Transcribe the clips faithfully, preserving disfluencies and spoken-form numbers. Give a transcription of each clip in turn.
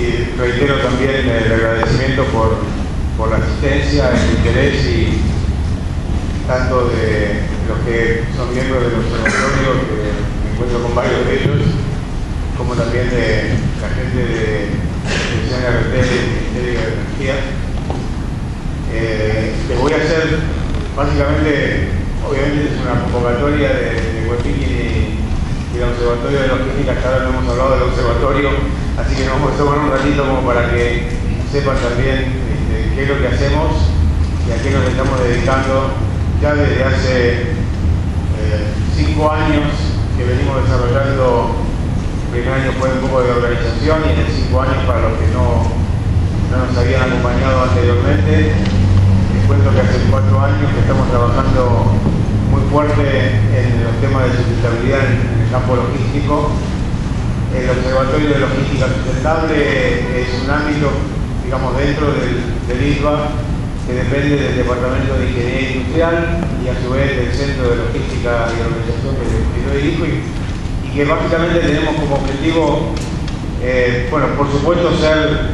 y reitero también el agradecimiento por, por la asistencia, el interés y tanto de los que son miembros del observatorio, que me encuentro con varios de ellos, como también de la gente de C N R T, del Ministerio de Energía. Eh, les voy a hacer, básicamente, obviamente es una convocatoria de, de Huepiquín y, y el Observatorio de Logística. Hasta ahora no hemos hablado del observatorio, así que nos vamos a tomar un ratito como para que sepan también este, qué es lo que hacemos y a qué nos estamos dedicando ya desde hace eh, cinco años que venimos desarrollando. El primer año fue un poco de organización y en el cinco años, para los que no, no nos habían acompañado anteriormente, les cuento que hace cuatro años que estamos trabajando muy fuerte en los temas de sustentabilidad en, en el campo logístico. El Observatorio de Logística Sustentable es un ámbito, digamos, dentro del, del I S B A, que depende del Departamento de Ingeniería Industrial y a su vez del Centro de Logística y Organización que yo dirijo, y, y que básicamente tenemos como objetivo, eh, bueno, por supuesto, ser,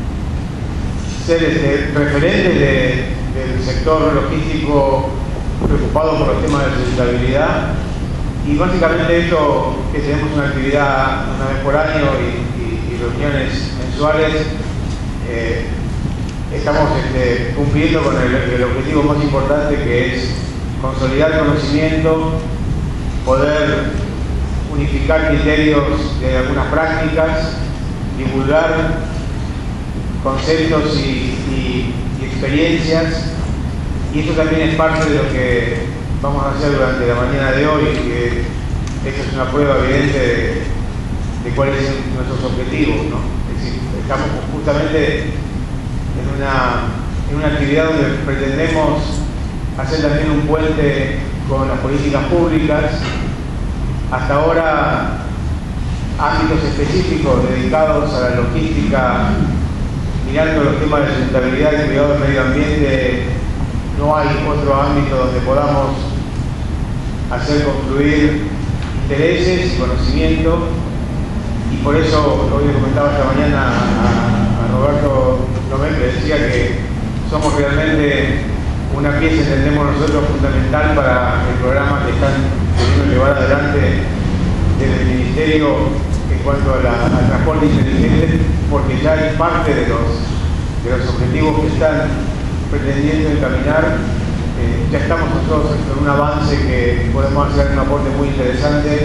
ser este, referentes de, del sector logístico preocupado por los temas de sustentabilidad. Y básicamente esto, que tenemos una actividad una vez por año y, y, y reuniones mensuales, eh, estamos este, cumpliendo con el, el objetivo más importante, que es consolidar conocimiento, poder unificar criterios de algunas prácticas, divulgar conceptos y, y, y experiencias, y eso también es parte de lo que vamos a hacer durante la mañana de hoy, que esta es una prueba evidente de, de cuáles son nuestros objetivos, ¿no? Es decir, estamos justamente en una, en una actividad donde pretendemos hacer también un puente con las políticas públicas. Hasta ahora, ámbitos específicos dedicados a la logística, mirando los temas de sustentabilidad y cuidado del medio ambiente, no hay otro ámbito donde podamos hacer confluir intereses y conocimiento, y por eso hoy le comentaba esta mañana a, a Roberto Lomé, que decía que somos realmente una pieza, entendemos nosotros, fundamental para el programa que están queriendo llevar adelante desde el Ministerio en cuanto a la, al transporte inteligente, porque ya es parte de los, de los objetivos que están pretendiendo encaminar. Eh, ya estamos nosotros con un avance que podemos hacer un aporte muy interesante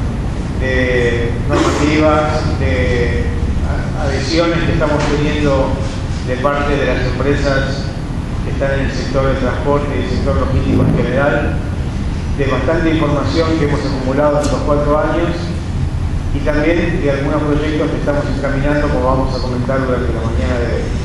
de normativas, de adhesiones que estamos teniendo de parte de las empresas que están en el sector del transporte y el sector logístico en general, de bastante información que hemos acumulado en estos cuatro años, y también de algunos proyectos que estamos encaminando, como vamos a comentar durante la mañana de hoy.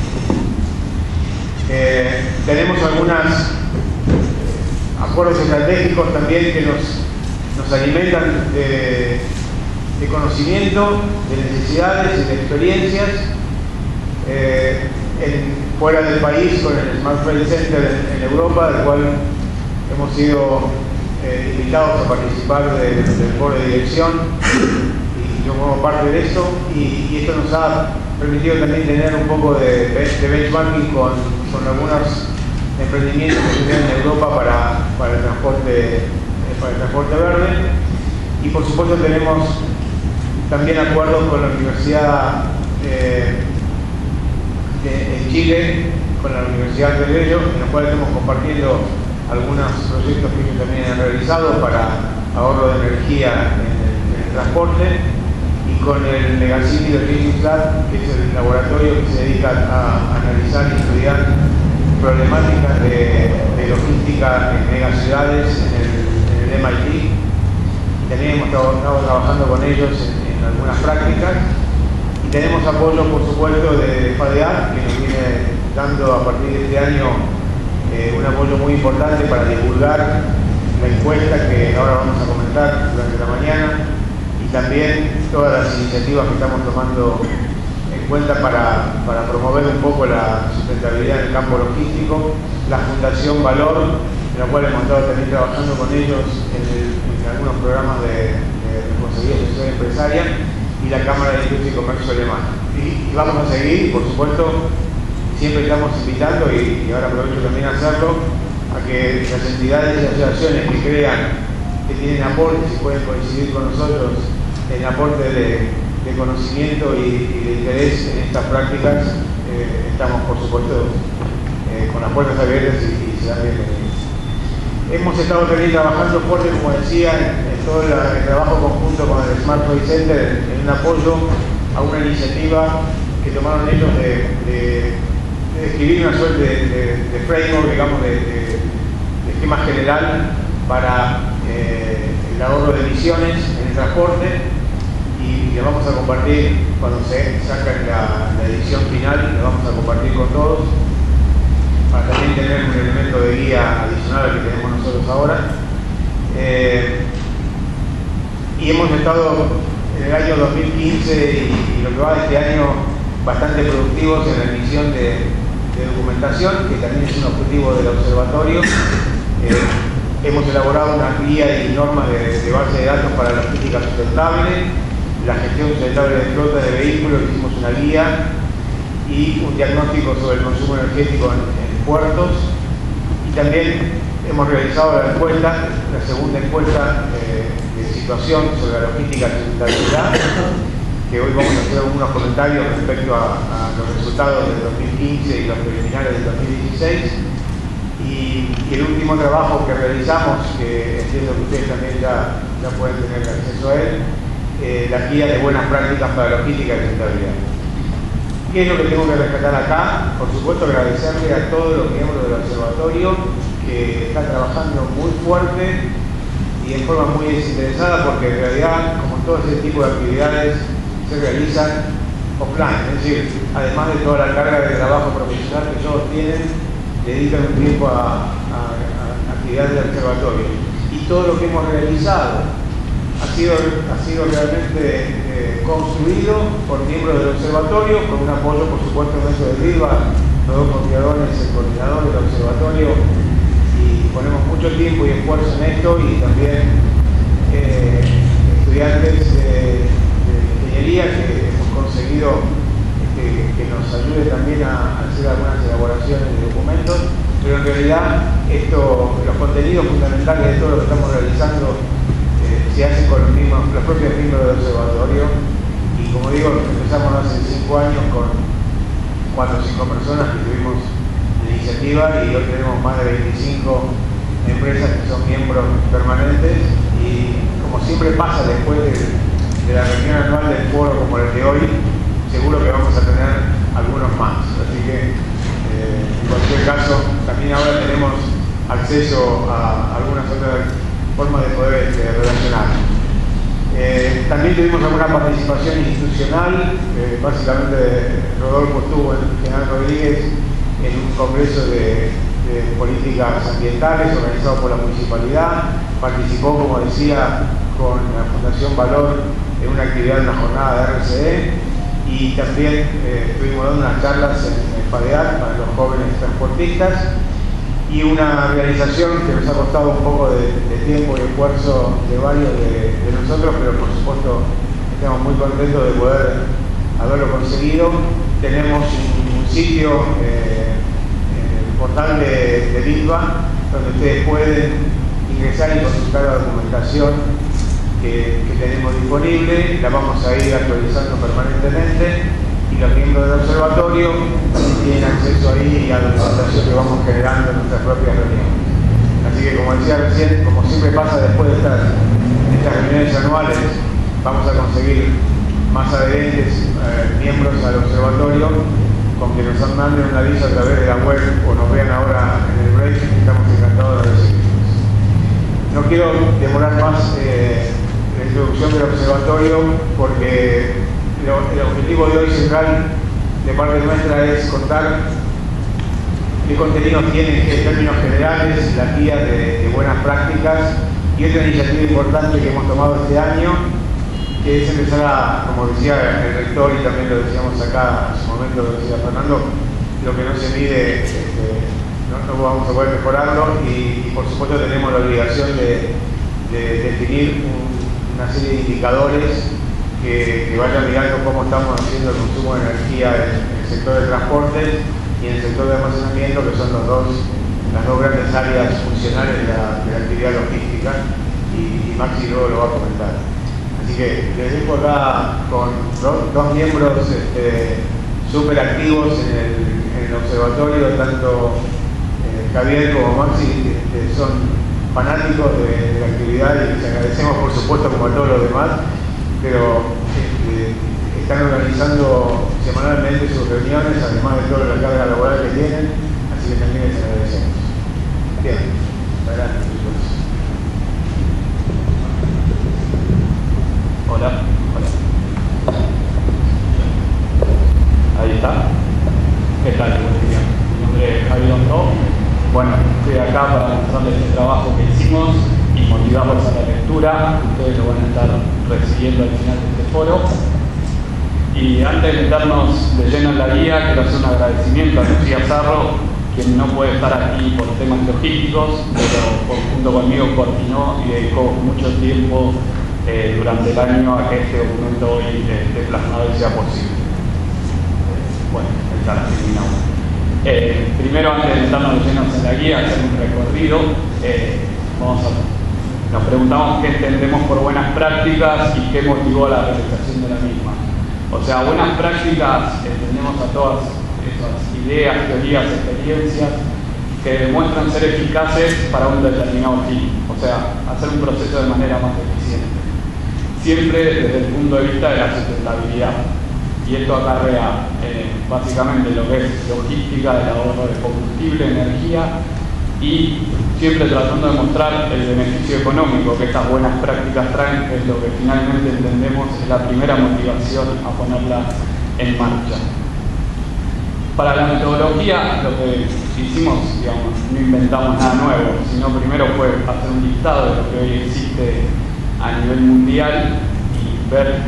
Eh, tenemos algunos acuerdos estratégicos también que nos, nos alimentan de, de conocimiento, de necesidades y de experiencias. Eh, en, fuera del país, con el Smart Freight Center en, en Europa, del cual hemos sido eh, invitados a participar de, de, del foro de dirección, y yo formo parte de esto, y, y esto nos ha permitido también tener un poco de, de benchmarking con, con algunos emprendimientos que se tienen en Europa para, para, el transporte, para el transporte verde. Y por supuesto tenemos también acuerdos con la Universidad eh, de, en Chile, con la Universidad de Bello, en los cuales estamos compartiendo algunos proyectos que ellos también han realizado para ahorro de energía en el, en el transporte, y con el Megacity Logistics Lab, que es el laboratorio que se dedica a analizar y estudiar problemáticas de, de logística en megaciudades en el, en el M I T. También hemos estado trabajando con ellos en, en algunas prácticas, y tenemos apoyo, por supuesto, de F A D A, que nos viene dando a partir de este año eh, un apoyo muy importante para divulgar la encuesta que ahora vamos a comentar durante la mañana, y también todas las iniciativas que estamos tomando en cuenta para, para promover un poco la sustentabilidad en el campo logístico. La Fundación Valor, en la cual hemos estado también trabajando con ellos en, el, en algunos programas de, de responsabilidad social empresaria, y la Cámara de Industria y Comercio Alemana. Y, y vamos a seguir, por supuesto, siempre estamos invitando, y, y ahora aprovecho también a hacerlo, a que las entidades y asociaciones que crean que tienen aportes y pueden coincidir con nosotros en aporte de, de conocimiento y, y de interés en estas prácticas, eh, estamos por supuesto eh, con las puertas abiertas y, y serán bienvenidos. Hemos estado también trabajando fuerte, como decía, en, en todo la, el trabajo conjunto con el Smart Trade Center en un apoyo a una iniciativa que tomaron ellos de, de, de escribir una suerte de, de, de framework, digamos, de, de, de esquema general para eh, el ahorro de emisiones en el transporte, y le vamos a compartir cuando se saca la, la edición final, le vamos a compartir con todos para también tener un elemento de guía adicional al que tenemos nosotros ahora. Eh, y hemos estado en el año dos mil quince y, y lo que va de este año bastante productivos en la emisión de, de documentación, que también es un objetivo del observatorio. Eh, hemos elaborado una guía y normas de, de base de datos para la logística sustentable, la gestión sustentable de flota de vehículos, hicimos una guía y un diagnóstico sobre el consumo energético en, en puertos, y también hemos realizado la encuesta, la segunda encuesta eh, de situación sobre la logística y sustentabilidad, que hoy vamos a hacer algunos comentarios respecto a, a los resultados del dos mil quince y los preliminares del dos mil dieciséis. Y, y el último trabajo que realizamos, que entiendo que ustedes también ya, ya pueden tener acceso a él, eh, la guía de buenas prácticas para logística y sustentabilidad. ¿Qué es lo que tengo que rescatar acá? Por supuesto, agradecerle a todos los miembros del observatorio que están trabajando muy fuerte y en forma muy desinteresada, porque en realidad, como todo ese tipo de actividades, se realizan offline, es decir, además de toda la carga de trabajo profesional que todos tienen, dedican un tiempo a, a, a actividades del observatorio. Y todo lo que hemos realizado ha sido, ha sido realmente eh, construido por miembros del observatorio, con un apoyo, por supuesto, en eso de RIVA, los dos coordinadores, el coordinador del observatorio, y ponemos mucho tiempo y esfuerzo en esto, y también eh, estudiantes de, de ingeniería que hemos conseguido que, que nos ayude también a, a hacer algunas elaboraciones de documentos, pero en realidad esto, los contenidos fundamentales de todo lo que estamos realizando se hacen con los, mismos, los propios miembros del observatorio, y como digo, empezamos hace cinco años con cuatro o cinco personas que tuvimos la iniciativa, y hoy tenemos más de veinticinco empresas que son miembros permanentes, y como siempre pasa después de, de la reunión anual del foro como el de hoy, seguro que vamos a tener algunos más, así que eh, en cualquier caso también ahora tenemos acceso a algunas otras forma de poder este, relacionar. Eh, también tuvimos alguna participación institucional, eh, básicamente Rodolfo estuvo en General Rodríguez en un congreso de, de políticas ambientales organizado por la municipalidad, participó, como decía, con la Fundación Valor en una actividad, en una jornada de R C E, y también eh, estuvimos dando unas charlas en el FADEAC para los jóvenes transportistas, y una realización que nos ha costado un poco de, de tiempo y esfuerzo de varios de, de nosotros, pero por supuesto estamos muy contentos de poder haberlo conseguido. Tenemos un, un sitio, eh, el portal de, de LITVA, donde ustedes pueden ingresar y consultar la documentación que, que tenemos disponible. La vamos a ir actualizando permanentemente, y los miembros del observatorio también tienen acceso ahí a la documentación que vamos generando en nuestras propias reuniones. Así que, como decía recién, como siempre pasa después de estas, de estas reuniones anuales, vamos a conseguir más adherentes, eh, miembros al observatorio, con que nos manden un aviso a través de la web o nos vean ahora en el break. Estamos encantados de recibirlos. No quiero demorar más eh, la introducción del observatorio, porque el objetivo de hoy central de parte nuestra es contar qué contenidos tiene en términos generales la guía de, de buenas prácticas, y otra iniciativa importante que hemos tomado este año, que es empezar a, como decía el rector y también lo decíamos acá en su momento, lo decía Fernando, lo que no se mide este, no, no vamos a poder mejorarlo, y, y por supuesto tenemos la obligación de, de definir un, una serie de indicadores que, que vayan mirando cómo estamos haciendo el consumo de energía en, en el sector de transporte y en el sector de almacenamiento, que son los dos, las dos grandes áreas funcionales de la, de la actividad logística, y, y Maxi luego lo va a comentar. Así que les dejo acá con dos, dos miembros este, súper activos en el, en el observatorio, tanto eh, Javier como Maxi, este, son fanáticos de, de la actividad y les agradecemos por supuesto como a todos los demás, pero este, están organizando semanalmente sus reuniones, además de toda la carga laboral que tienen, así que también les agradecemos. Bien, adelante chicos. Hola, hola. Ahí está. ¿Qué tal? Buen día. Mi nombre es Javier Ondó. Bueno, estoy acá para mostrarles el trabajo que hicimos y motivarlos a la lectura. Ustedes lo van a estar recibiendo al final de este foro. Y antes de meternos de lleno en la guía, quiero hacer un agradecimiento a Lucía Zarro, quien no puede estar aquí por temas logísticos, pero junto conmigo coordinó y dedicó mucho tiempo eh, durante el año a que este documento hoy esté plasmado y sea posible. Eh, bueno, ya la terminamos. Eh, primero, antes de meternos de llenos en la guía, hacer un recorrido, eh, vamos a, nos preguntamos qué entendemos por buenas prácticas y qué motivó la realización de la misma. O sea, buenas prácticas entendemos a todas esas ideas, teorías, experiencias que demuestran ser eficaces para un determinado fin, o sea, hacer un proceso de manera más eficiente, siempre desde el punto de vista de la sustentabilidad. Y esto acarrea eh, básicamente lo que es logística, el ahorro de combustible, energía, y siempre tratando de mostrar el beneficio económico que estas buenas prácticas traen, que es lo que finalmente entendemos es la primera motivación a ponerla en marcha. Para la metodología, lo que hicimos, digamos, no inventamos nada nuevo, sino primero fue hacer un listado de lo que hoy existe a nivel mundial y ver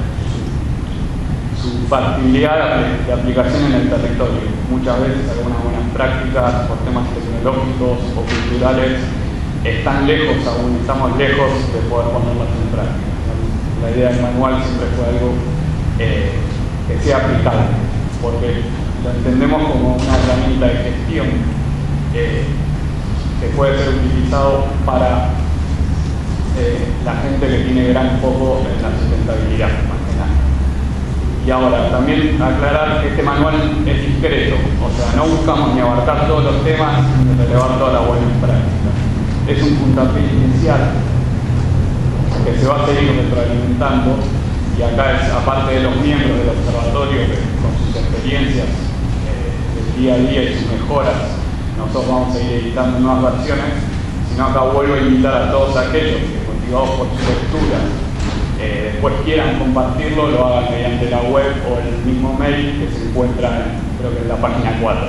su factibilidad de aplicación en el territorio. Muchas veces algunas buenas prácticas por temas tecnológicos o culturales están lejos aún, estamos lejos de poder ponerlas en práctica. La idea del manual siempre fue algo eh, que sea aplicable, porque lo entendemos como una herramienta de gestión eh, que puede ser utilizado para eh, la gente que tiene gran foco en la sustentabilidad. Y ahora, también aclarar que este manual es discreto, o sea, no buscamos ni abarcar todos los temas ni relevar todas las buenas prácticas. Es un puntapié inicial que se va a seguir retroalimentando, y acá es, aparte de los miembros del observatorio que con sus experiencias eh, del día a día y sus mejoras, nosotros vamos a ir editando nuevas versiones, sino acá vuelvo a invitar a todos aquellos que, motivados por su lectura, Eh, después quieran compartirlo, lo hagan mediante la web o el mismo mail que se encuentra en, creo que en la página cuatro.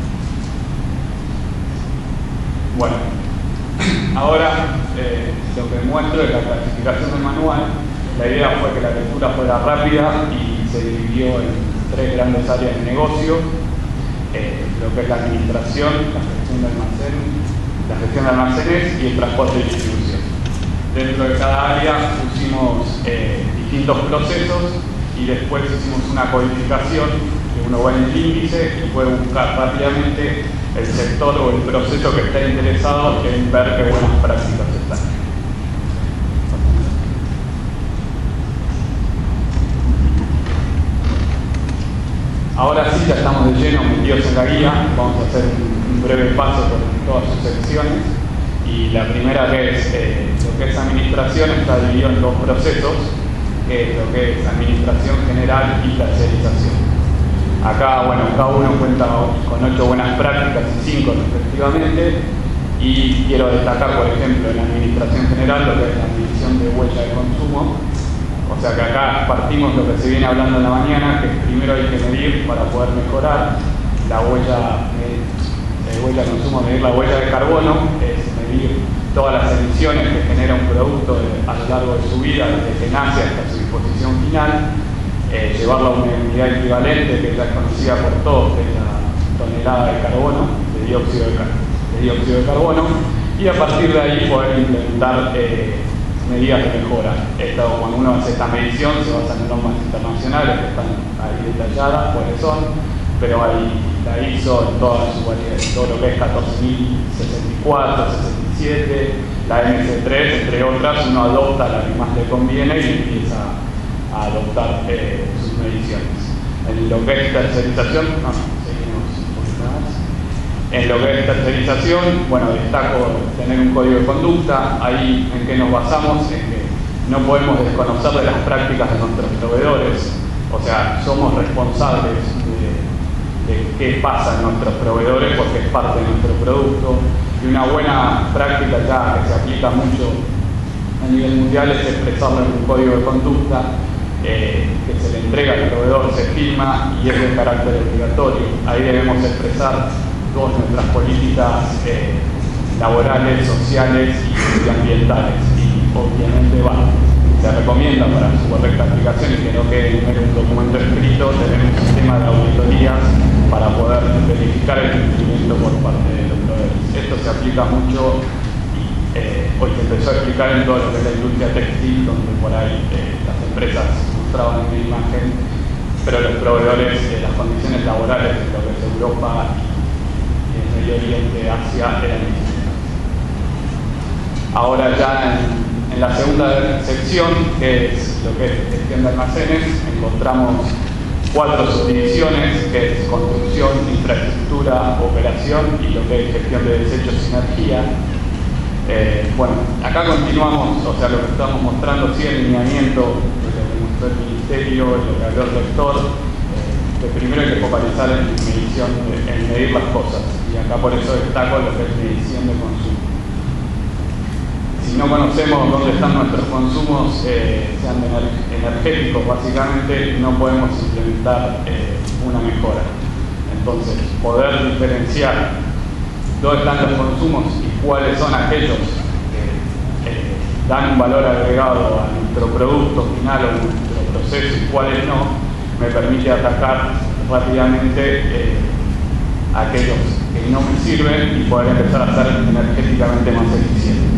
Bueno, ahora eh, lo que muestro es la clasificación del manual. La idea fue que la lectura fuera rápida y se dividió en tres grandes áreas de negocio, eh, lo que es la administración, la gestión de almacén, la gestión de almacenes y el transporte y distribución. Dentro de cada área pusimos eh, distintos procesos y después hicimos una codificación que uno va en el índice y puede buscar rápidamente el sector o el proceso que está interesado en ver qué buenas prácticas están. Ahora sí, ya estamos de lleno metidos en la guía. Vamos a hacer un, un breve paso por todas sus secciones. Y la primera, que es eh, lo que es administración, está dividido en dos procesos, que es lo que es administración general y tercerización. Acá, bueno, cada uno cuenta con ocho buenas prácticas y cinco respectivamente, y quiero destacar, por ejemplo, en la administración general lo que es la medición de huella de consumo. O sea que acá partimos lo que se viene hablando en la mañana, que primero hay que medir para poder mejorar la huella de, de huella de consumo, medir la huella de carbono, es medir todas las emisiones que genera un producto de, a lo largo de su vida, desde que nace hasta su disposición final, eh, llevarlo a una unidad equivalente que ya es conocida por todos, que es la tonelada de carbono, de dióxido de, car de dióxido de carbono, y a partir de ahí poder implementar eh, medidas de mejora. Esto, cuando uno hace esta medición, se basa en normas internacionales que están ahí detalladas, cuáles son, pero hay la I S O en toda su variedad, todo lo que es catorce mil sesenta y cuatro, sesenta y siete, la M S tres, entre otras, uno adopta la que más le conviene y empieza a adoptar eh, sus mediciones. En lo que es tercerización, no, seguimos un poquito más. En lo que es tercerización, bueno, destaco tener un código de conducta. Ahí en que nos basamos en que no podemos desconocer de las prácticas de nuestros proveedores, o sea, somos responsables de de qué pasa en nuestros proveedores porque es parte de nuestro producto. Y una buena práctica ya que se aplica mucho a nivel mundial es expresarlo en un código de conducta eh, que se le entrega al proveedor, se firma y es de carácter obligatorio. Ahí debemos expresar todas nuestras políticas eh, laborales, sociales y ambientales. Y obviamente va. Se recomienda para su correcta aplicación y que no quede en un documento escrito, tener un sistema de auditorías para poder verificar el cumplimiento por parte de los proveedores. Esto se aplica mucho y eh, hoy se empezó a explicar en todo lo que es la industria textil, donde por ahí eh, las empresas mostraban una imagen, pero los proveedores, eh, las condiciones laborales en lo que es Europa y el Medio Oriente, Asia, eran distintas. Ahora ya en En la segunda sección, que es lo que es gestión de almacenes, encontramos cuatro subdivisiones, que es construcción, infraestructura, operación y lo que es gestión de desechos y energía. Eh, bueno, acá continuamos, o sea, lo que estamos mostrando, sí, el lineamiento de lo que mostró el Ministerio, lo que habló el rector, eh, que primero hay que focalizar en medición, en medir las cosas, y acá por eso destaco lo que es medición de consumo. Si no conocemos dónde están nuestros consumos, eh, sean energéticos básicamente, no podemos implementar eh, una mejora. Entonces, poder diferenciar dónde están los consumos y cuáles son aquellos que eh, dan un valor agregado a nuestro producto final o nuestro proceso y cuáles no, me permite atacar rápidamente eh, aquellos que no me sirven y poder empezar a ser energéticamente más eficiente.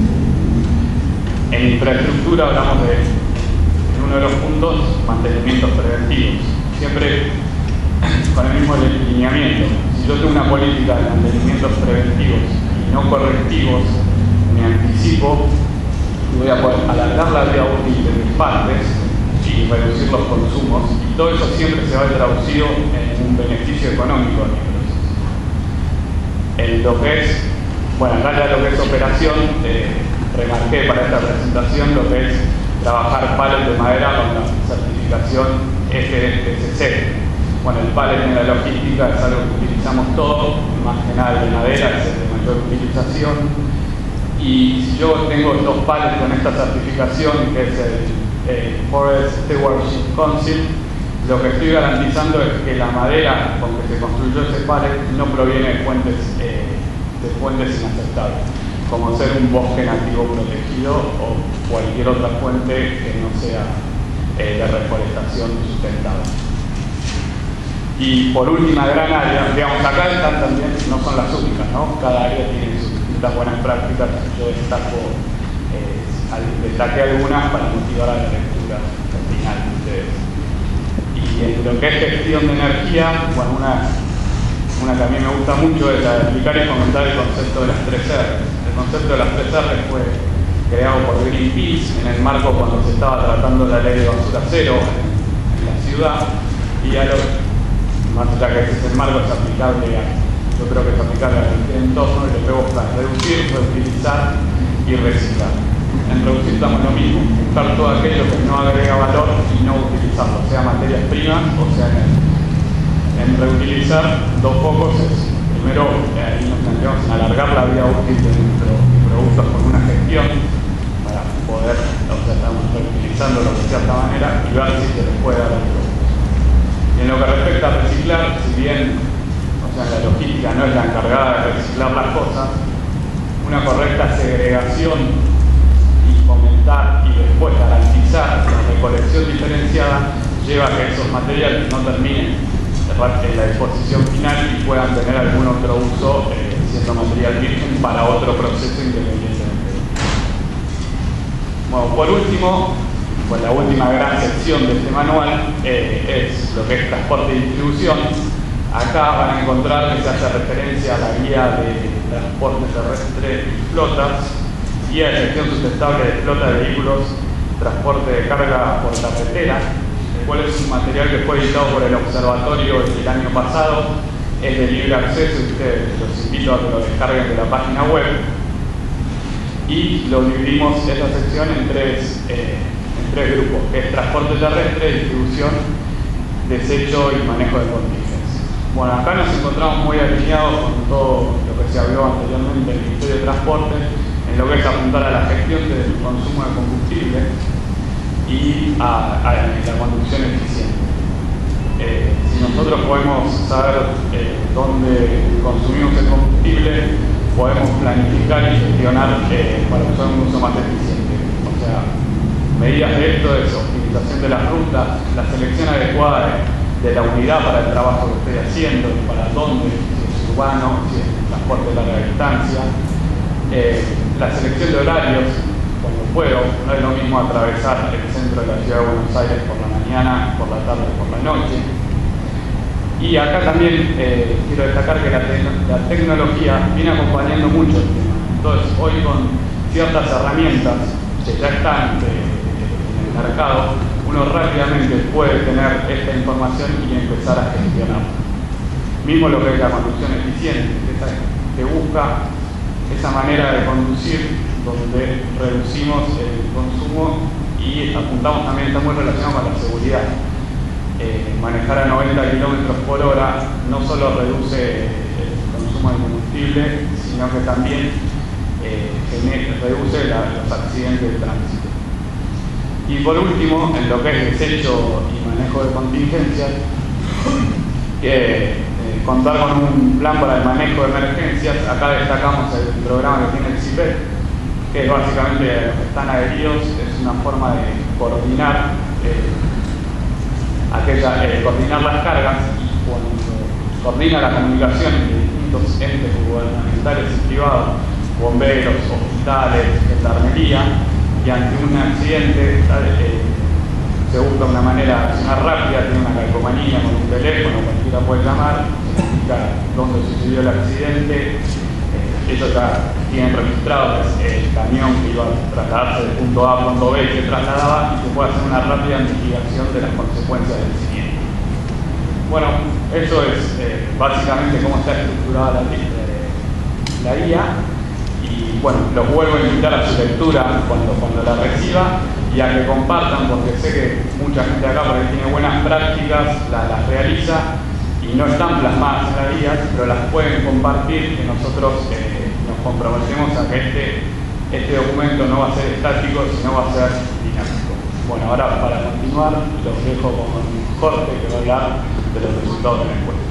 En infraestructura hablamos de, en uno de los puntos, mantenimientos preventivos. Siempre con el mismo lineamiento. Si yo tengo una política de mantenimientos preventivos y no correctivos, me anticipo y voy a poder alargar la vida útil de mis partes y reducir los consumos. Y todo eso siempre se va a ver traducido en un beneficio económico de mi proceso. En lo que es, bueno, en realidad lo que es operación, eh, remarqué para esta presentación lo que es trabajar palets de madera con la certificación F S C. Bueno, el pallet en la logística es algo que utilizamos todos, más que nada el de madera, es el de mayor utilización. Y si yo tengo dos pallets con esta certificación, que es el eh, Forest Stewardship Council, lo que estoy garantizando es que la madera con que se construyó ese pallet no proviene de fuentes, eh, de fuentes inaceptables, como ser un bosque nativo protegido o cualquier otra fuente que no sea eh, de reforestación sustentable. Y por última gran área, digamos, acá están también, no son las únicas, ¿no? Cada área tiene sus distintas buenas prácticas. Yo destaco, eh, destaqué algunas para motivar a la lectura al final de ustedes. Y en lo que es gestión de energía, bueno, una, una que a mí me gusta mucho es la de explicar y comentar el concepto de las tres R. El concepto de las tres R fue creado por Greenpeace en el marco cuando se estaba tratando la ley de basura cero en, en la ciudad, y a lo, más allá que ese marco es aplicable a, yo creo que es aplicable a cualquier entorno, y lo que busca es reducir, reutilizar y reciclar. En reducir estamos lo mismo, buscar todo aquello que no agrega valor y no utilizarlo, sea materias primas o sea energía. En reutilizar, dos focos es, primero, eh, ahí nos planteamos en alargar la vida útil de nuestros productos con una gestión para poder, o sea, estamos reutilizándolo de cierta manera y ver si se les puede dar algo. Y en lo que respecta a reciclar, si bien, o sea, la logística no es la encargada de reciclar las cosas, una correcta segregación y fomentar y después garantizar la recolección diferenciada lleva a que esos materiales no terminen en la disposición final y puedan tener algún otro uso eh, siendo material virgen para otro proceso independientemente. Bueno, por último, pues la última gran sección de este manual eh, es lo que es transporte y distribución. Acá van a encontrar que se hace referencia a la guía de transporte terrestre y flotas, guía de gestión sustentable de flota de vehículos, transporte de carga por carretera, el cual es un material que fue editado por el Observatorio el año pasado, es de libre acceso y ustedes los invito a que lo descarguen de la página web. Y lo dividimos esta sección en tres, eh, en tres grupos, que es transporte terrestre, distribución, desecho y manejo de contingencia. Bueno, acá nos encontramos muy alineados con todo lo que se habló anteriormente del Ministerio de Transporte, en lo que es apuntar a la gestión del consumo de combustible y a, a la conducción eficiente. Eh, si nosotros podemos saber eh, dónde consumimos el combustible, podemos planificar y gestionar eh, para usar un uso más eficiente. O sea, medidas de esto es optimización de las rutas, la selección adecuada de, de la unidad para el trabajo que estoy haciendo, para dónde, si es urbano, si es transporte de larga distancia, eh, la selección de horarios, cuando puedo, no es lo mismo atravesar el centro de la ciudad de Buenos Aires por la mañana, por la tarde, por la noche. Y acá también eh, quiero destacar que la, te la tecnología viene acompañando mucho el tema. Entonces, hoy con ciertas herramientas que ya están eh, en el mercado, uno rápidamente puede tener esta información y empezar a gestionarla. Mismo lo que es la conducción eficiente, que busca esa manera de conducir donde reducimos el consumo y apuntamos también, está muy relacionado con la seguridad. Eh, manejar a noventa kilómetros por hora no solo reduce el consumo de combustible, sino que también eh, reduce la, los accidentes de tránsito. Y por último, en lo que es desecho y manejo de contingencias, eh, eh, contar con un plan para el manejo de emergencias. Acá destacamos el programa que tiene el C I P E C, que es básicamente los que están adheridos, es una forma de coordinar eh, aquella, eh, coordinar las cargas, y cuando coordina la comunicación entre distintos entes gubernamentales y privados, bomberos, hospitales, gendarmería, y ante un accidente eh, se busca una manera de accionar rápida, tiene una calcomanía con un teléfono, cualquiera puede llamar, se indica dónde sucedió el accidente, eh, ellos ya tienen registrado el camión que iba a trasladarse de punto A a punto B, que trasladaba, y se puede hacer una rápida investigación de las consecuencias del siniestro. Bueno, eso es eh, básicamente cómo está estructurada la, la guía, y bueno, los vuelvo a invitar a su lectura cuando, cuando la reciba y a que compartan, porque sé que mucha gente acá por ahí tiene buenas prácticas, la, las realiza y no están plasmadas en las guías, pero las pueden compartir, que nosotros eh, nos comprometemos a que este, este documento no va a ser estático, sino va a ser dinámico. Bueno, ahora para continuar, los dejo con Jorge, que va a hablar de los resultados de la encuesta.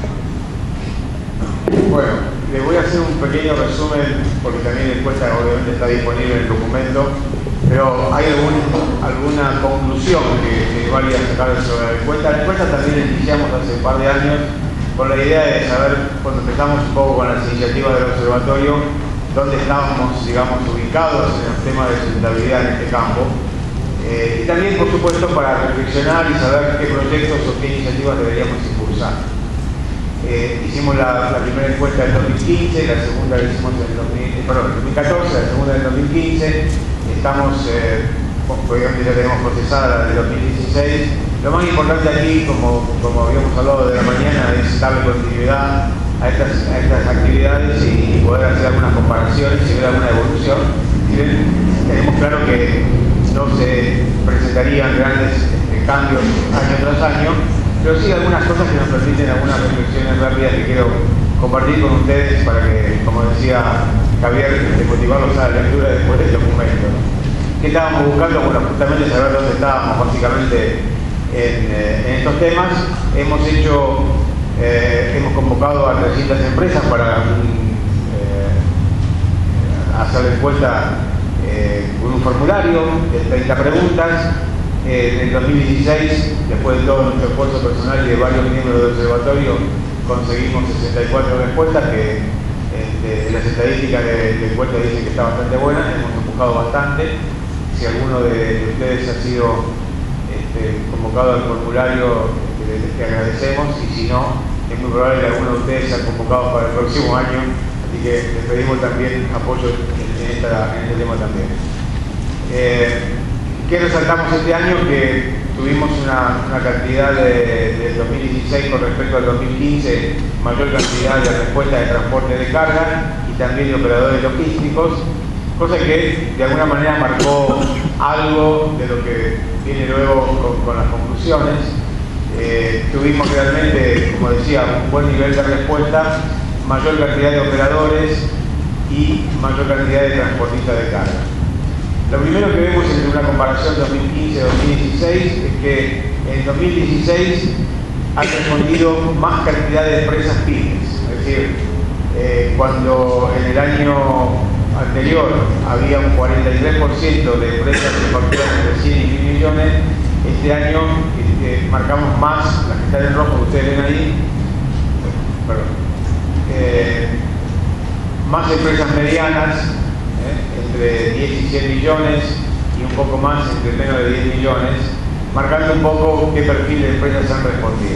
Bueno, les voy a hacer un pequeño resumen, porque también la encuesta obviamente está disponible en el documento, pero hay algún, alguna conclusión que, que valga sacar sobre la encuesta. La encuesta también la iniciamos hace un par de años con la idea de saber, cuando empezamos un poco con las iniciativas del observatorio, dónde estábamos, digamos, ubicados en el tema de sustentabilidad en este campo. Eh, y también, por supuesto, para reflexionar y saber qué proyectos o qué iniciativas deberíamos impulsar. Eh, hicimos la, la primera encuesta del dos mil quince, la segunda la hicimos en el dos mil, eh, perdón, dos mil catorce, la segunda en el dos mil quince. Estamos, eh, obviamente ya tenemos procesada la del dos mil dieciséis. Lo más importante aquí, como, como habíamos hablado de la mañana, es darle continuidad a estas, a estas actividades y poder hacer algunas comparaciones y ver alguna evolución. Y tenemos claro que no se presentarían grandes eh, cambios año tras año, pero sí algunas cosas que nos permiten algunas reflexiones rápidas que quiero compartir con ustedes para que, como decía Javier, de motivarlos a la lectura después del documento, ¿no? ¿Qué estábamos buscando? Bueno, justamente saber dónde estábamos básicamente en, eh, en estos temas. Hemos hecho, eh, hemos convocado a trescientas empresas para eh, hacer la encuesta eh, con un formulario de treinta preguntas. Eh, en el dos mil dieciséis, después de todo nuestro esfuerzo personal y de varios miembros del observatorio, conseguimos sesenta y cuatro respuestas que este, las estadísticas de, de encuesta dicen que está bastante buena, hemos empujado bastante. si alguno de ustedes ha sido este, convocado al formulario, este, les, les agradecemos, y si no, es muy probable que alguno de ustedes sea convocado para el próximo año, así que les pedimos también apoyo en, en, esta, en este tema también. Eh, ¿Qué resaltamos este año? Que tuvimos una, una cantidad de, del dos mil dieciséis con respecto al dos mil quince, mayor cantidad de respuestas de transporte de carga y también de operadores logísticos, cosa que de alguna manera marcó algo de lo que viene luego con, con las conclusiones. Eh, tuvimos realmente, como decía, un buen nivel de respuesta, mayor cantidad de operadores y mayor cantidad de transportistas de carga. Lo primero que vemos en una comparación dos mil quince a dos mil dieciséis es que en dos mil dieciséis ha respondido más cantidad de empresas pymes. Es decir, eh, cuando en el año anterior había un cuarenta y tres por ciento de empresas que facturan entre cien y mil millones, este año este, marcamos más, las que están en rojo que ustedes ven ahí, perdón, eh, más empresas medianas, entre diez y cien millones, y un poco más entre menos de diez millones, marcando un poco qué perfil de empresas han respondido.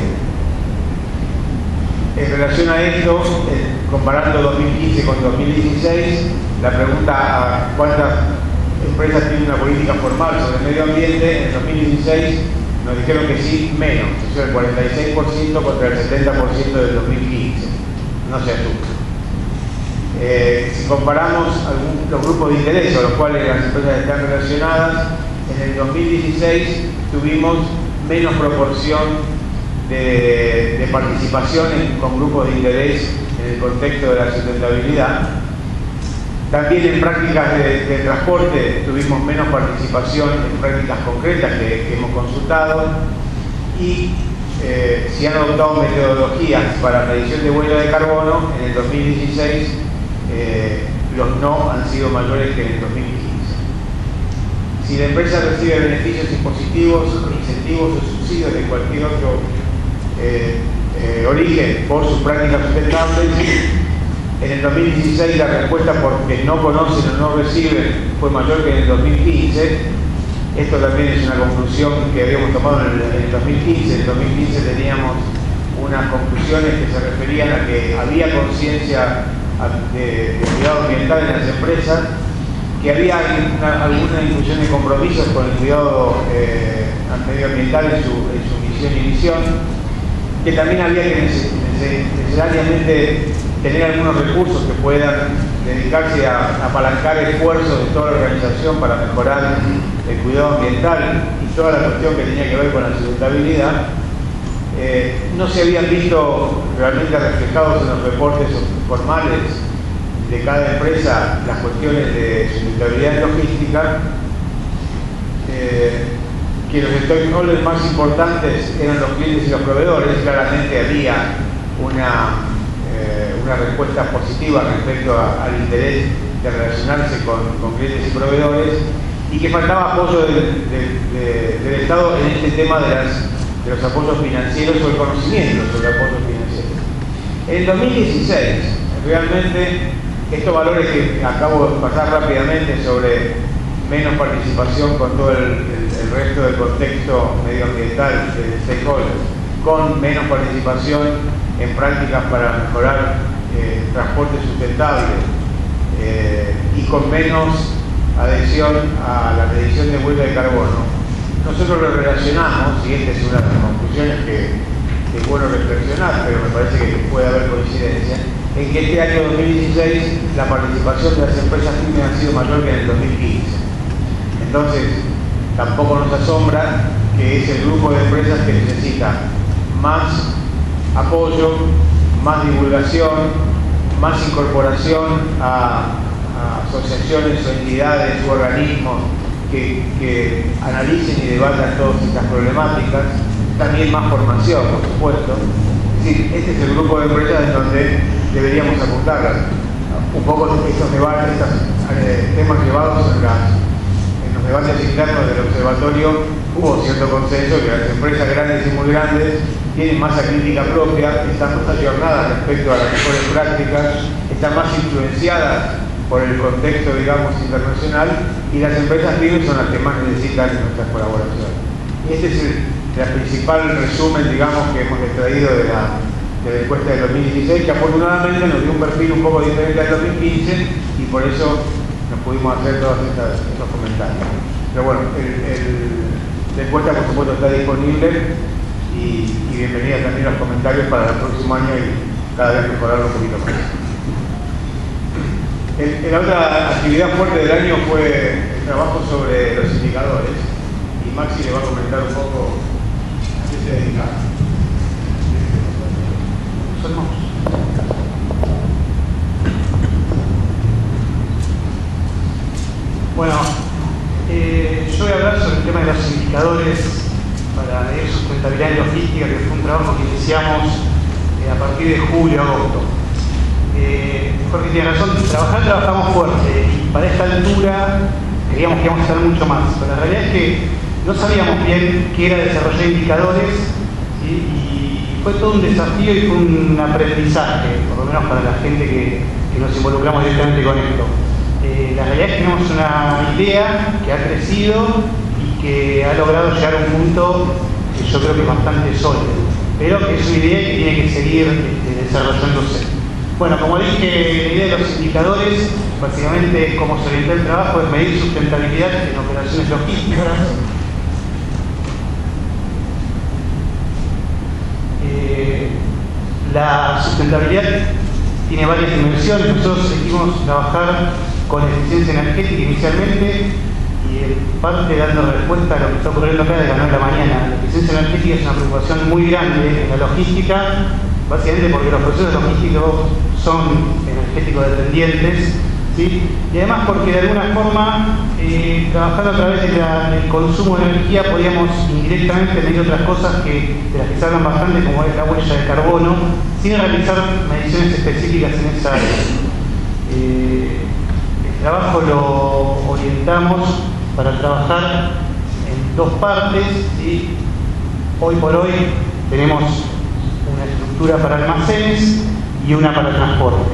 En relación a esto, eh, comparando dos mil quince con dos mil dieciséis, la pregunta a cuántas empresas tienen una política formal sobre el medio ambiente, en dos mil dieciséis nos dijeron que sí, menos, o sea, el cuarenta y seis por ciento contra el setenta por ciento del dos mil quince. No se asusta. Eh, si comparamos algún, los grupos de interés a los cuales las empresas están relacionadas, en el dos mil dieciséis tuvimos menos proporción de, de participación en, con grupos de interés en el contexto de la sustentabilidad. También en prácticas de, de transporte tuvimos menos participación en prácticas concretas que, que hemos consultado, y eh, si han adoptado metodologías para medición de huella de carbono, en el dos mil dieciséis Eh, los no han sido mayores que en el dos mil quince. Si la empresa recibe beneficios impositivos, incentivos o subsidios de cualquier otro eh, eh, origen por sus prácticas sustentables, en el dos mil dieciséis la respuesta porque no conocen o no reciben fue mayor que en el dos mil quince. Esto también es una conclusión que habíamos tomado en el, en el dos mil quince. En el dos mil quince teníamos unas conclusiones que se referían a que había conciencia De, de cuidado ambiental en las empresas, que había una, alguna inclusión de compromisos con el cuidado eh, medioambiental en su, en su misión y visión, que también había que necesariamente tener algunos recursos que puedan dedicarse a, a apalancar esfuerzos de toda la organización para mejorar el cuidado ambiental y toda la cuestión que tenía que ver con la sustentabilidad. Eh, no se habían visto realmente reflejados en los reportes formales de cada empresa las cuestiones de sustentabilidad en logística, eh, que los stakeholders más importantes eran los clientes y los proveedores. Claramente había una, eh, una respuesta positiva respecto a, al interés de relacionarse con, con clientes y proveedores, y que faltaba apoyo del, del, de, del Estado en este tema de las de los apoyos financieros o el conocimiento sobre apoyos financieros. En el dos mil dieciséis, realmente, estos valores que acabo de pasar rápidamente sobre menos participación con todo el, el, el resto del contexto medioambiental de stakeholders, con menos participación en prácticas para mejorar eh, transporte sustentable eh, y con menos adhesión a la medición de huella de carbono, nosotros lo relacionamos, y esta es una de las conclusiones que, que es bueno reflexionar, pero me parece que puede haber coincidencia, en que este año dos mil dieciséis la participación de las empresas pymes ha sido mayor que en el dos mil quince. Entonces, tampoco nos asombra que es el grupo de empresas que necesita más apoyo, más divulgación, más incorporación a, a asociaciones o entidades u organismos Que, que analicen y debatan todas estas problemáticas, también más formación, por supuesto. Es decir, este es el grupo de empresas en donde deberíamos apuntar. Un poco estos debates, estos eh, temas llevados en, las, en los debates internos del observatorio, hubo cierto consenso que las empresas grandes y muy grandes tienen masa crítica propia, están más ayornadas respecto a las mejores prácticas, están más influenciadas por el contexto, digamos, internacional, y las empresas pymes son las que más necesitan nuestras colaboraciones. Y este es el, el principal resumen, digamos, que hemos extraído de la, de la encuesta del dos mil dieciséis, que afortunadamente nos dio un perfil un poco diferente al dos mil quince, y por eso nos pudimos hacer todos estas, estos comentarios. Pero bueno, el, el, la encuesta por supuesto está disponible, y, y bienvenida también los comentarios para el próximo año y cada vez mejorarlo un poquito más. El, la otra actividad fuerte del año fue el trabajo sobre los indicadores, y Maxi le va a comentar un poco a qué se dedica. Bueno, eh, yo voy a hablar sobre el tema de los indicadores para medir sustentabilidad en logística, que fue un trabajo que iniciamos eh, a partir de julio, agosto. Eh, Jorge tiene razón, trabajar trabajamos fuerte, y para esta altura creíamos que íbamos a hacer mucho más, pero la realidad es que no sabíamos bien qué era desarrollar indicadores, ¿sí? Y fue todo un desafío y fue un aprendizaje, por lo menos para la gente que, que nos involucramos directamente con esto. Eh, la realidad es que tenemos una idea que ha crecido y que ha logrado llegar a un punto que yo creo que es bastante sólido, pero que es una idea que tiene que seguir este, desarrollándose. Bueno, como dije, la idea de los indicadores, básicamente como se orienta el trabajo, es medir sustentabilidad en operaciones logísticas. Eh, la sustentabilidad tiene varias dimensiones. Nosotros elegimos trabajar con eficiencia energética inicialmente, y en parte dando respuesta a lo que está ocurriendo acá de la noche a la mañana. La eficiencia energética es una preocupación muy grande en la logística, básicamente porque los procesos logísticos son energéticos dependientes, ¿sí? Y además porque de alguna forma, eh, trabajando a través de la, del consumo de energía, podíamos indirectamente medir otras cosas que, de las que se hablan bastante, como es la huella de carbono, sin realizar mediciones específicas en esa área. Eh, el trabajo lo orientamos para trabajar en dos partes, ¿sí? Hoy por hoy tenemos una estructura para almacenes y una para transporte.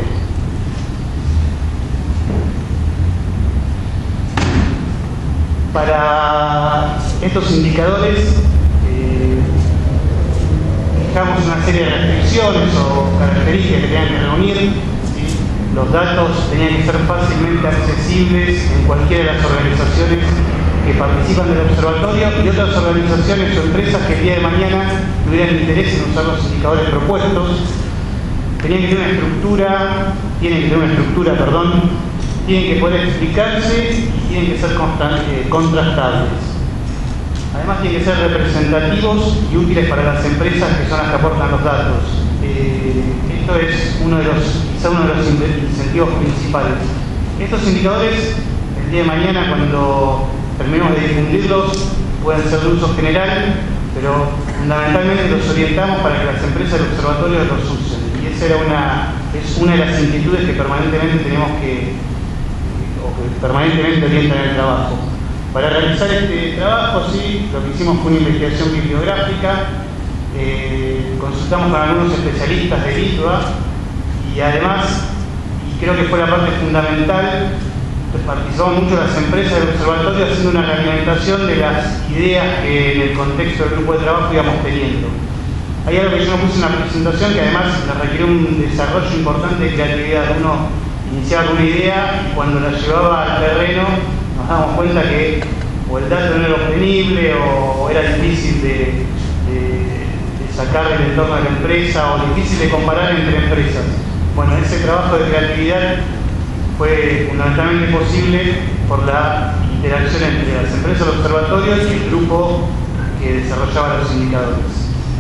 Para estos indicadores eh, fijamos una serie de restricciones o características que tenían que reunir, ¿sí? Los datos tenían que ser fácilmente accesibles en cualquiera de las organizaciones que participan del observatorio y otras organizaciones o empresas que el día de mañana tuvieran interés en usar los indicadores propuestos. Tenían que tener una estructura, tienen que tener una estructura, perdón, tienen que poder explicarse y tienen que ser eh, contrastables. Además tienen que ser representativos y útiles para las empresas que son las que aportan los datos. Eh, esto es uno de los, quizá uno de los incentivos principales. Estos indicadores, el día de mañana, cuando terminemos de difundirlos, pueden ser de uso general, pero fundamentalmente los orientamos para que las empresas del observatorio los usen. Y esa era una, es una de las inquietudes que permanentemente tenemos que, o que permanentemente orientan el trabajo. Para realizar este trabajo, sí, lo que hicimos fue una investigación bibliográfica, eh, consultamos con algunos especialistas del I T B A, y además, y creo que fue la parte fundamental, participamos mucho las empresas del observatorio haciendo una realimentación de las ideas que en el contexto del grupo de trabajo íbamos teniendo. Hay algo que yo me puse en la presentación que además nos requirió un desarrollo importante de creatividad. Uno iniciaba con una idea y cuando la llevaba al terreno nos damos cuenta que o el dato no era obtenible o era difícil de, de, de sacar del entorno de la empresa o difícil de comparar entre empresas. Bueno, ese trabajo de creatividad fue fundamentalmente posible por la interacción entre las empresas del observatorio y el grupo que desarrollaba los indicadores.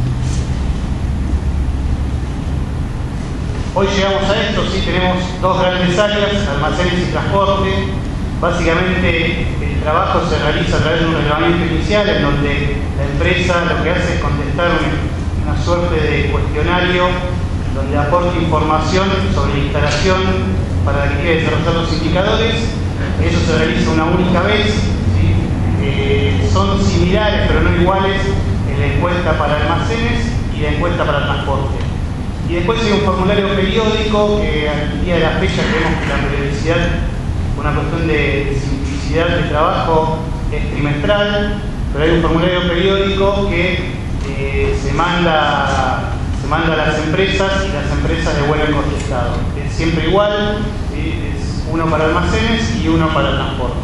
Hoy llegamos a esto, sí, tenemos dos grandes áreas, almacenes y transporte. Básicamente el trabajo se realiza a través de un relevamiento inicial en donde la empresa lo que hace es contestar una, una suerte de cuestionario donde aporta información sobre la instalación para la que quiere desarrollar los indicadores. Eso se realiza una única vez, ¿sí? Eh, son similares pero no iguales en la encuesta para almacenes y la encuesta para transporte. Y Y después hay un formulario periódico que al día de la fecha creemos que la periodicidad, por una cuestión de simplicidad de trabajo, es trimestral, pero hay un formulario periódico que eh, se manda se manda a las empresas y las empresas devuelven contestado. Es siempre igual, ¿sí? Es uno para almacenes y uno para transporte.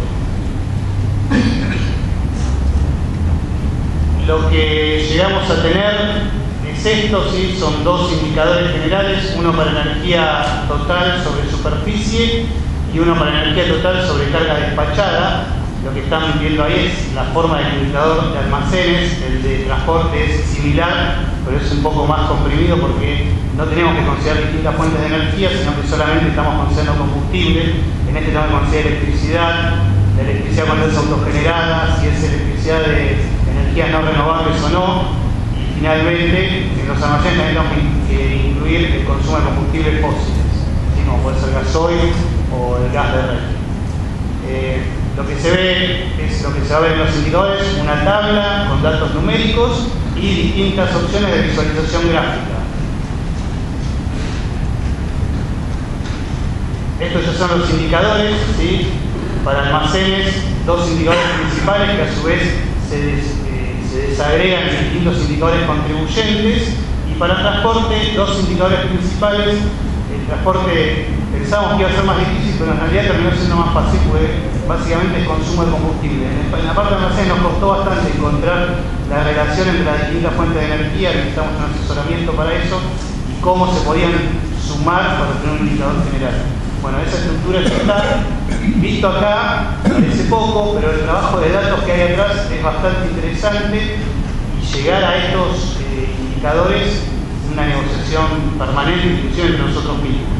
Lo que llegamos a tener es esto, ¿sí? Son dos indicadores generales, uno para energía total sobre superficie y uno para energía total sobre carga despachada. Lo que están viendo ahí es la forma del indicador de almacenes, el de transporte es similar, pero es un poco más comprimido porque no tenemos que considerar distintas fuentes de energía, sino que solamente estamos considerando combustible. En este tenemos que considerar electricidad, la electricidad cuando es autogenerada, si es electricidad de energías no renovables o no. Y finalmente, en los almacenes también tenemos que incluir el consumo de combustibles fósiles, ¿sí? Como puede ser gasoil o el gas de red. Eh, Lo que se ve es lo que se va a ver en los indicadores, una tabla con datos numéricos y distintas opciones de visualización gráfica. Estos ya son los indicadores, ¿sí? Para almacenes, dos indicadores principales que a su vez se, des, eh, se desagregan en distintos indicadores contribuyentes, y para transporte, dos indicadores principales. El transporte pensábamos que iba a ser más difícil, pero en realidad terminó siendo más fácil porque básicamente es consumo de combustible. En la parte de almacén nos costó bastante encontrar la relación entre las distintas fuentes de energía, necesitamos un asesoramiento para eso, y cómo se podían sumar para tener un indicador general. Bueno, esa estructura ya está. Visto acá, parece poco, pero el trabajo de datos que hay atrás es bastante interesante, y llegar a estos eh, indicadores es una negociación permanente, inclusive entre nosotros mismos.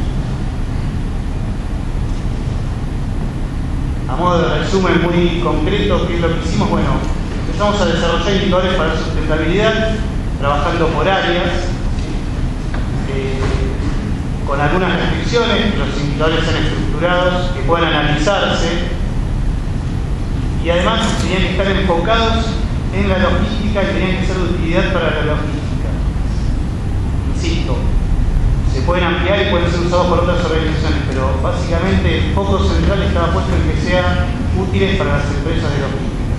A modo de resumen muy concreto, ¿qué es lo que hicimos? Bueno, empezamos a desarrollar indicadores para sustentabilidad, trabajando por áreas, eh, con algunas restricciones, que los indicadores sean estructurados, que puedan analizarse, y además tenían que estar enfocados en la logística y tenían que ser de utilidad para la logística. Insisto, se pueden ampliar y pueden ser usados por otras organizaciones, pero básicamente el foco central estaba puesto en que sean útiles para las empresas de logística.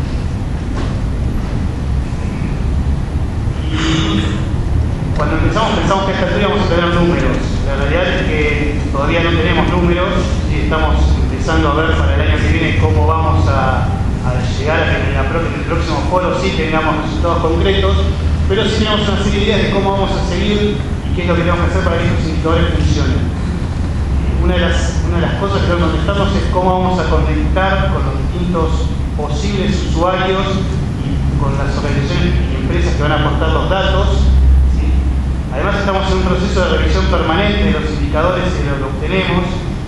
Y cuando empezamos pensamos que a esta altura íbamos a tener números. La realidad es que todavía no tenemos números y estamos empezando a ver para el año que viene cómo vamos a, a llegar a que en, la, en el próximo foro sí tengamos resultados concretos, pero sí tenemos una serie de ideas de cómo vamos a seguir y qué es lo que tenemos que hacer para que estos indicadores funcionen. Una de las, una de las cosas que debemos contestarnos es cómo vamos a conectar con los distintos posibles usuarios y con las organizaciones y empresas que van a aportar los datos. ¿Sí? Además estamos en un proceso de revisión permanente de los indicadores y de lo que obtenemos.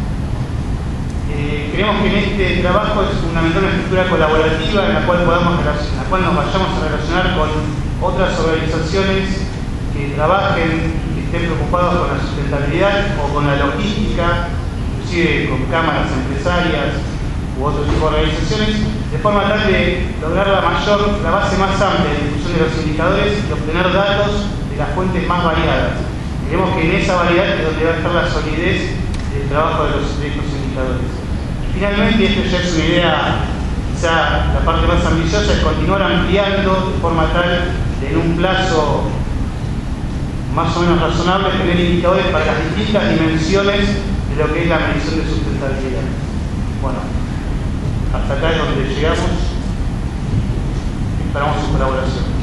Eh, creemos que en este trabajo es fundamental una estructura colaborativa en la cual, podamos, en la cual nos vayamos a relacionar con otras organizaciones que trabajen y que estén preocupados con la sustentabilidad o con la logística, inclusive con cámaras empresarias u otro tipo de organizaciones, de forma tal de lograr la mayor, la base más amplia de difusión de los indicadores y obtener datos de las fuentes más variadas. Creemos que en esa variedad es donde va a estar la solidez del trabajo de, los, de estos indicadores. Y finalmente, y esto ya es una idea, quizá la parte más ambiciosa, es continuar ampliando de forma tal de en un plazo más o menos razonable tener indicadores para las distintas dimensiones de lo que es la medición de sustentabilidad. Bueno, hasta acá es donde llegamos. Esperamos su colaboración.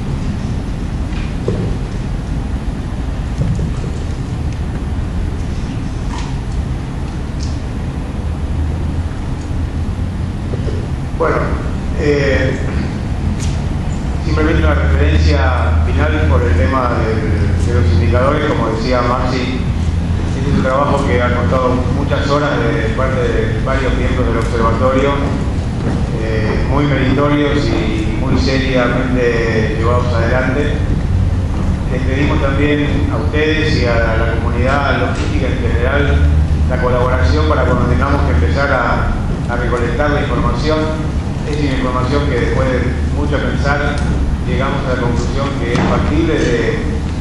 Bueno, eh, simplemente una referencia final por el tema de, de los indicadores. Como decía Maxi, este es un trabajo que ha costado muchas horas de parte de varios miembros del observatorio, eh, muy meritorios y muy seriamente llevados adelante. Les pedimos también a ustedes y a la comunidad logística en general la colaboración para cuando tengamos que empezar a, a recolectar la información. Es una información que después de mucho pensar llegamos a la conclusión que es factible de,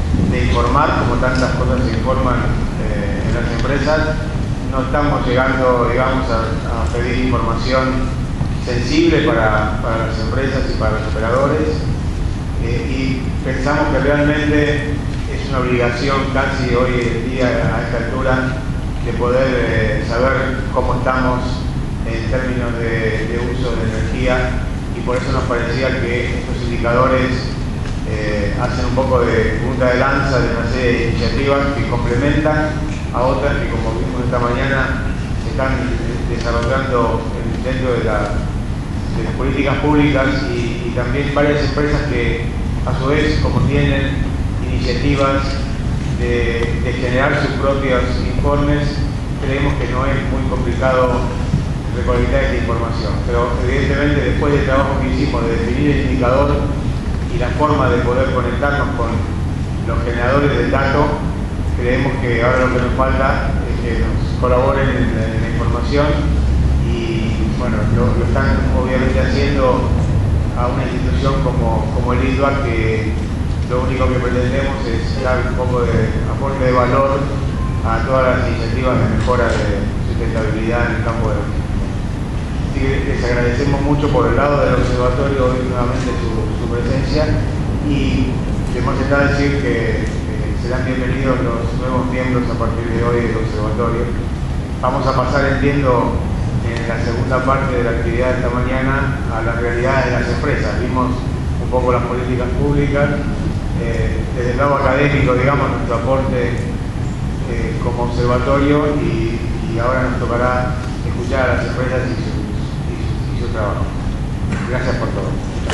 de informar, como tantas cosas se informan eh, en las empresas. No estamos llegando, digamos, a, a pedir información sensible para, para las empresas y para los operadores, eh, y pensamos que realmente es una obligación casi hoy en día a esta altura de poder eh, saber cómo estamos en términos de, de uso de energía, y por eso nos parecía que estos indicadores eh, hacen un poco de punta de lanza de una serie de iniciativas que complementan a otras que, como vimos esta mañana, se están desarrollando dentro de, la, de las políticas públicas, y, y también varias empresas que a su vez, como tienen iniciativas de, de generar sus propios informes, creemos que no es muy complicado recolectar esta información. Pero evidentemente, después del trabajo que hicimos de definir el indicador y la forma de poder conectarnos con los generadores del dato, creemos que ahora lo que nos falta es que nos colaboren en la, en la información, y bueno, lo, lo están obviamente haciendo a una institución como, como el I S D A, que lo único que pretendemos es dar un poco de aporte de valor a todas las iniciativas de mejora de sustentabilidad en el campo de la energía. Así que les agradecemos mucho por el lado del observatorio hoy nuevamente su, su presencia, y les vamos a decir que serán bienvenidos los nuevos miembros a partir de hoy del observatorio. Vamos a pasar, entiendo, en la segunda parte de la actividad de esta mañana a las realidades de las empresas. Vimos un poco las políticas públicas, eh, desde el lado académico, digamos, nuestro aporte eh, como observatorio, y, y ahora nos tocará escuchar a las empresas y su, y su, y su trabajo. Gracias por todo.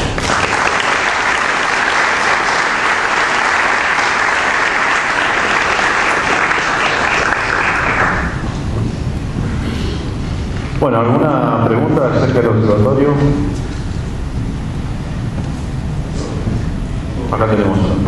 Bueno, ¿alguna pregunta acerca del observatorio? Acá tenemos una.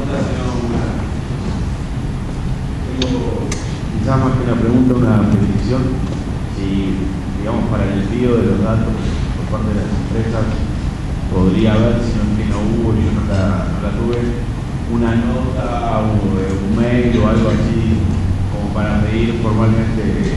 Quizás más que una pregunta, una petición. Si, digamos, para el envío de los datos por parte de las empresas, podría haber, si no es que no hubo, yo no la, no la tuve, una nota o un mail o algo así, como para pedir formalmente.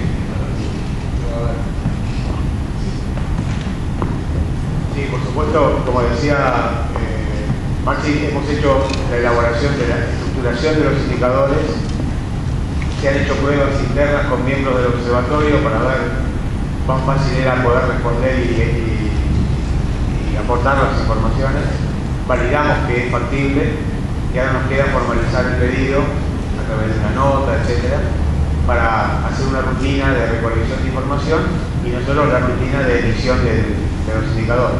Sí, por supuesto, como decía eh, Maxi, hemos hecho la elaboración de la estructuración de los indicadores. Se han hecho pruebas internas con miembros del observatorio para ver cuán fácil era poder responder y, y, y aportar las informaciones. Validamos que es factible, y ahora nos queda formalizar el pedido a través de una nota, etcétera, para hacer una rutina de recolección de información y nosotros la rutina de edición del de los indicadores.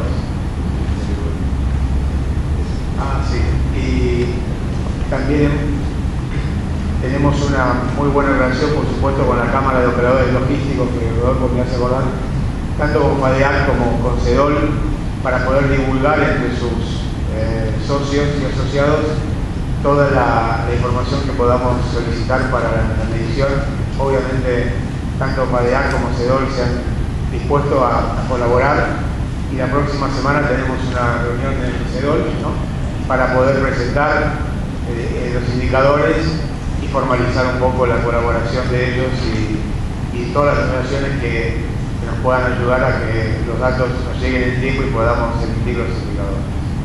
Ah, sí. Y también tenemos una muy buena relación, por supuesto, con la Cámara de Operadores Logísticos, que Rodolfo me hace acordar, tanto con FADEAC como con CEDOL, para poder divulgar entre sus eh, socios y asociados toda la, la información que podamos solicitar para la, la medición. Obviamente, tanto FADEAC como CEDOL se han dispuesto a, a colaborar, y la próxima semana tenemos una reunión en el CEDOL, ¿no?, para poder presentar eh, los indicadores y formalizar un poco la colaboración de ellos y, y todas las situaciones que, que nos puedan ayudar a que los datos nos lleguen en tiempo y podamos emitir los indicadores.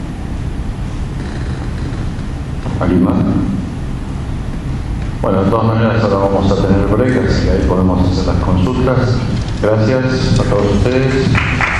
¿Alguien más? Bueno, de todas maneras ahora vamos a tener el break, así que ahí podemos hacer las consultas. Gracias a todos ustedes.